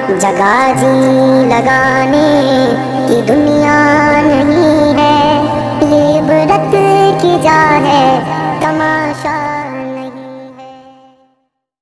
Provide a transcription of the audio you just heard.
जगह जी लगाने की दुनिया नहीं है, ये इबरत की जा है तमाशा।